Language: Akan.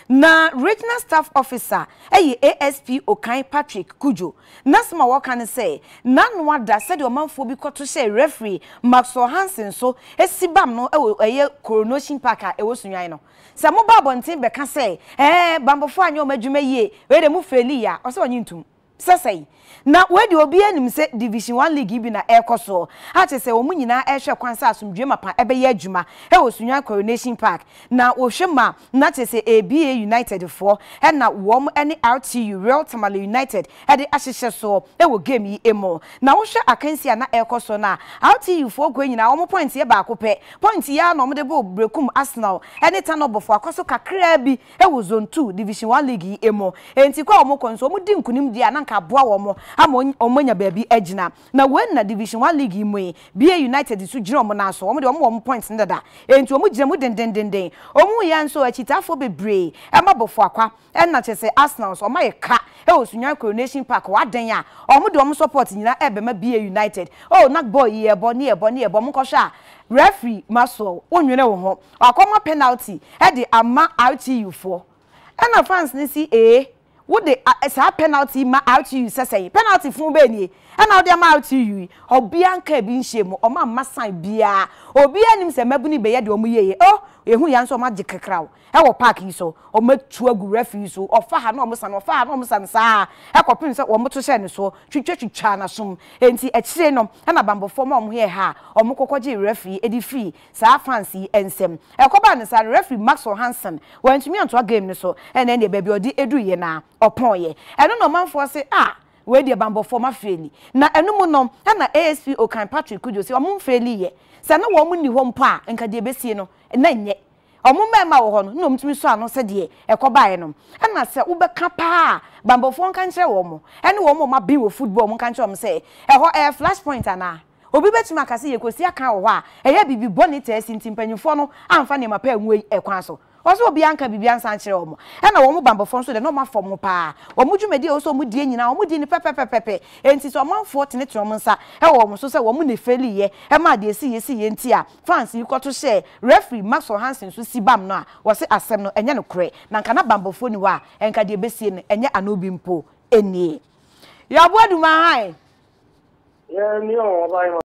na regional staff officer ASP Okan Patrick Kujo nasma waka ne say nanu ada said omanfo bi koto share referee Maxwell Hansen so esibam no Coronation Park a ewo sunwan no se mo ba bonten be ka say bambofo anya o madwuma yie we de mu feli ya o se onyi ntum sesei na we de obi anim se division 1 league bi na ekoso ha che se omu nyina ehwe kwansa asomdwe mapa ebe ye adwuma wo sunwan Coronation Park na wo hwema na che se ABA United for na wo any RTU Real Tamale United de ahyehye so wo game yi emo na wo hwe akansi na ekoso na RTU for go nyina wo point ye ba akopɛ point ya na wo de bo brekum Arsenal anytime obofo akoso kakra bi wo zone 2 division 1 league yi emo enti kwa wo konso wo di nkunim di ananka boa wo omonya baabi agina na when na division 1 league mu BA United su gina omo na so omo de omo points ndada enti omo gina mu dendendenden omo ya nso achitafo bebre ema bofo akwa na chese Arsenal so omo ye ka sunyan Coronation Park wa den ya omo de omo support nyina ebema BA United na boy ye bo mo kosha referee Maxwell onwene wo ho akoma penalty de ama RTU for na fans ni si what the penalty ma out you say penalty fun be ni na o ma out you obi anka bi nhemu o ma masan bia obi anim se mabuni be ye de o mu yeye ehu ya nso ma gikekra wo park yi so o matu agu referee so ofa ha na o musan sa ekopin se o muto hye ne so twitwa na som enti ekire no na bambofo ma o mu he ha o mu kokoje referee edi free sa fancy ensem ekoba ne sa referee Maxwell Hansen wantumi anto game ne so ene ne baabi odi edu ye na opon ye eno no manfo se we de bambofo ma feli na enu mu no na ASP Okan Patrick Kujo se o mu feli ye se na wo mu ni ho mpa nka de besie no na nye omumema wo ho no no mtumi so ano se de ekobae no na se wo beka pa bambofo nka nkyere wo mo ene wo mo ma bi wo football mo nka nkyere wo se flashpoint ana obi betuma kase ye kosi aka wo a bibi bonita esinti mpanyufo no amfa ne mapa enwe ekwan so oso obi anka bibi ansa nkyere wo mo na wo mo bambofo so de no ma fom pa wo mo dwumedi oso mo die nyina wo mo di ni pepepepe enti so manfo tenetro mo nsa wo mo so se wo mo ne feli ye ma de esi ye nti a fans yi koto share referee Maxwell Hansen so sibam no a wo se asem no enye no kre na nka na bambofo ni wa enka de besie no enye anobi mpo enie ya boaduma hai ni o ba